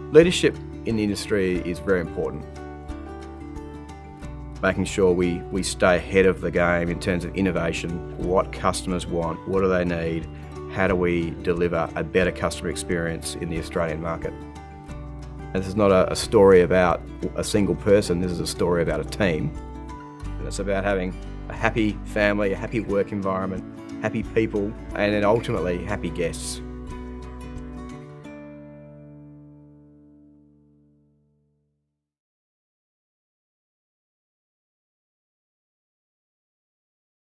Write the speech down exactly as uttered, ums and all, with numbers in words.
Leadership in the industry is very important. Making sure we, we stay ahead of the game in terms of innovation, what customers want, what do they need, how do we deliver a better customer experience in the Australian market. And this is not a, a story about a single person, this is a story about a team. And it's about having a happy family, a happy work environment, happy people, and then ultimately happy guests.